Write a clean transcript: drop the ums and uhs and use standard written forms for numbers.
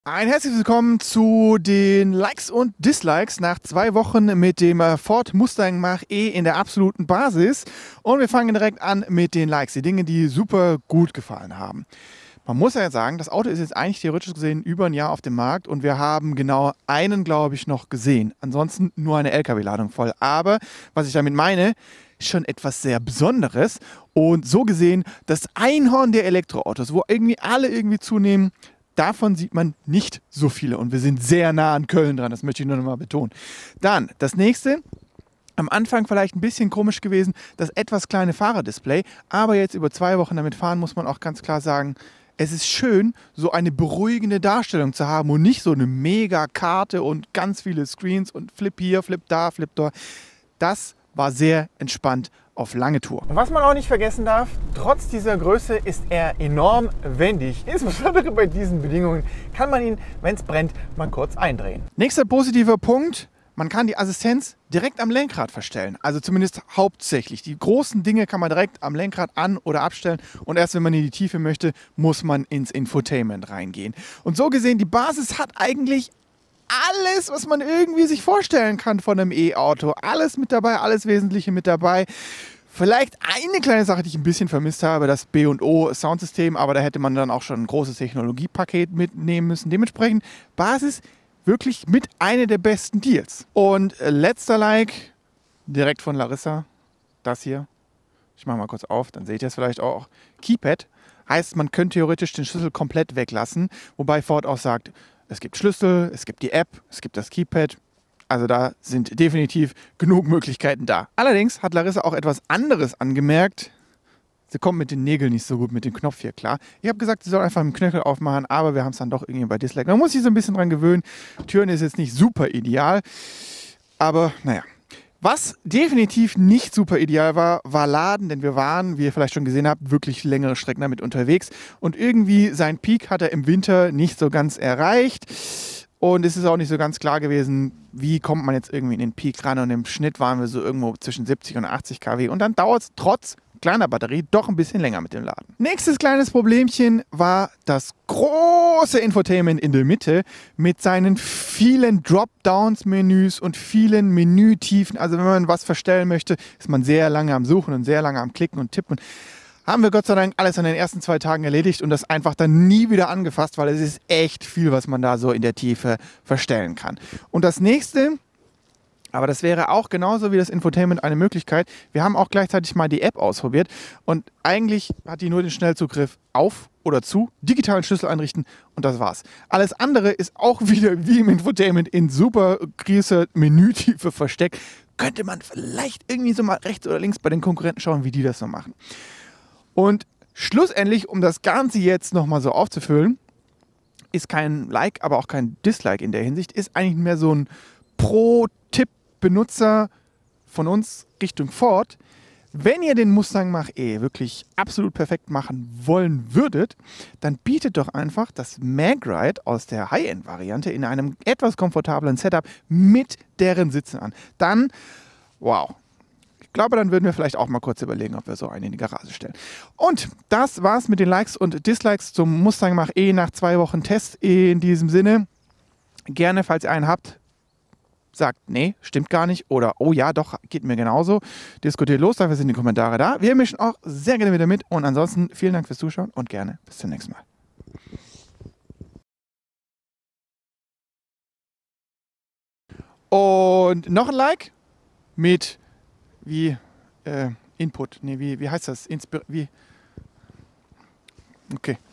Ein herzliches Willkommen zu den Likes und Dislikes nach 2 Wochen mit dem Ford Mustang Mach-E in der absoluten Basis. Und wir fangen direkt an mit den Likes, die Dinge, die super gut gefallen haben. Man muss ja sagen, das Auto ist jetzt eigentlich theoretisch gesehen über ein Jahr auf dem Markt und wir haben genau einen, glaube ich, noch gesehen. Ansonsten nur eine LKW-Ladung voll. Aber was ich damit meine, ist schon etwas sehr Besonderes. Und so gesehen, das Einhorn der Elektroautos, wo irgendwie alle irgendwie zunehmen, davon sieht man nicht so viele und wir sind sehr nah an Köln dran, das möchte ich nur noch mal betonen. Dann das nächste, am Anfang vielleicht ein bisschen komisch gewesen, das etwas kleine Fahrerdisplay, aber jetzt über 2 Wochen damit fahren, muss man auch ganz klar sagen, es ist schön, so eine beruhigende Darstellung zu haben und nicht so eine mega Karte und ganz viele Screens und Flip hier, Flip da, Flip dort. Das war sehr entspannt auf lange Tour. Und was man auch nicht vergessen darf, trotz dieser Größe ist er enorm wendig. Insbesondere bei diesen Bedingungen kann man ihn, wenn es brennt, mal kurz eindrehen. Nächster positiver Punkt, man kann die Assistenz direkt am Lenkrad verstellen. Also zumindest hauptsächlich. Die großen Dinge kann man direkt am Lenkrad an- oder abstellen. Und erst wenn man in die Tiefe möchte, muss man ins Infotainment reingehen. Und so gesehen, die Basis hat eigentlich alles, was man irgendwie sich vorstellen kann von einem E-Auto. Alles mit dabei, alles Wesentliche mit dabei. Vielleicht eine kleine Sache, die ich ein bisschen vermisst habe, das B&O Soundsystem, aber da hätte man dann auch schon ein großes Technologiepaket mitnehmen müssen. Dementsprechend Basis wirklich mit einer der besten Deals. Und letzter Like, direkt von Larissa, das hier. Ich mache mal kurz auf, dann seht ihr es vielleicht auch. Keypad heißt, man könnte theoretisch den Schlüssel komplett weglassen, wobei Ford auch sagt, es gibt Schlüssel, es gibt die App, es gibt das Keypad. Also da sind definitiv genug Möglichkeiten da. Allerdings hat Larissa auch etwas anderes angemerkt. Sie kommt mit den Nägeln nicht so gut mit dem Knopf hier klar. Ich habe gesagt, sie soll einfach mit dem Knöchel aufmachen, aber wir haben es dann doch irgendwie bei Dislike. Man muss sich so ein bisschen dran gewöhnen. Türen ist jetzt nicht super ideal, aber naja. Was definitiv nicht super ideal war, war Laden, denn wir waren, wie ihr vielleicht schon gesehen habt, wirklich längere Strecken damit unterwegs. Und irgendwie sein Peak hat er im Winter nicht so ganz erreicht. Und es ist auch nicht so ganz klar gewesen, wie kommt man jetzt irgendwie in den Peak ran. Und im Schnitt waren wir so irgendwo zwischen 70 und 80 kW. Und dann dauert es trotz kleiner Batterie doch ein bisschen länger mit dem Laden. Nächstes kleines Problemchen war das große Infotainment in der Mitte mit seinen vielen Dropdowns-Menüs und vielen Menütiefen. Also wenn man was verstellen möchte, ist man sehr lange am Suchen und sehr lange am Klicken und Tippen. Haben wir Gott sei Dank alles an den ersten 2 Tagen erledigt und das einfach dann nie wieder angefasst, weil es ist echt viel, was man da so in der Tiefe verstellen kann. Und das nächste, aber das wäre auch genauso wie das Infotainment eine Möglichkeit. Wir haben auch gleichzeitig mal die App ausprobiert und eigentlich hat die nur den Schnellzugriff auf oder zu, digitalen Schlüssel einrichten und das war's. Alles andere ist auch wieder wie im Infotainment in super großer Menütiefe versteckt. Könnte man vielleicht irgendwie so mal rechts oder links bei den Konkurrenten schauen, wie die das so machen. Und schlussendlich, um das Ganze jetzt nochmal so aufzufüllen, ist kein Like, aber auch kein Dislike in der Hinsicht, ist eigentlich mehr so ein Pro-Tipp-Benutzer von uns Richtung Ford. Wenn ihr den Mustang Mach-E wirklich absolut perfekt machen wollen würdet, dann bietet doch einfach das Mag-Ride aus der High-End-Variante in einem etwas komfortablen Setup mit deren Sitzen an. Dann, wow. Ich glaube, dann würden wir vielleicht auch mal kurz überlegen, ob wir so einen in die Garage stellen. Und das war's mit den Likes und Dislikes zum Mustang Mach-E nach 2 Wochen Test. In diesem Sinne, gerne, falls ihr einen habt, sagt, nee, stimmt gar nicht oder oh ja, doch, geht mir genauso. Diskutiert los, dafür sind die Kommentare da. Wir mischen auch sehr gerne wieder mit und ansonsten vielen Dank fürs Zuschauen und gerne bis zum nächsten Mal. Und noch ein Like mit Input. Nee, wie heißt das? Okay.